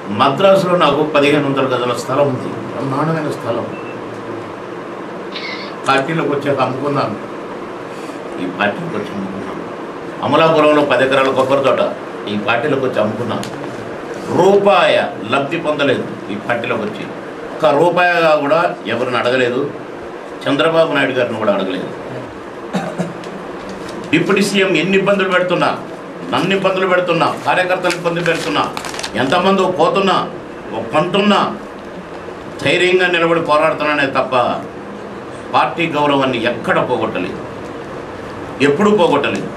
మద్రాసులో నాకు 1500 గజాల స్థలం ఉంది, బ్రహ్మాండమైన స్థలం. పార్టీలోకి వచ్చాక అమ్ముకున్నాను, ఈ పార్టీలోకి వచ్చి అమ్ముకున్నాను. అమలాపురంలో 10 ఎకరాల కొబ్బరి తోట ఈ పార్టీలోకి వచ్చి అమ్ముకున్నాను. రూపాయ లబ్ధి పొందలేదు ఈ పార్టీలోకి వచ్చి. ఒక్క రూపాయగా కూడా ఎవరిని అడగలేదు, చంద్రబాబు నాయుడు గారిని కూడా అడగలేదు. డిప్యూటీ సీఎం ఎన్ని ఇబ్బందులు పెడుతున్నా, నన్ను ఇబ్బందులు పెడుతున్నా, కార్యకర్తలు ఇబ్బందులు పెడుతున్నా, ఎంతమంది పోతున్నా కొంటున్నా ధైర్యంగా నిలబడి పోరాడుతున్నానే తప్ప పార్టీ గౌరవాన్ని ఎక్కడ పోగొట్టలేదు, ఎప్పుడూ పోగొట్టలేదు.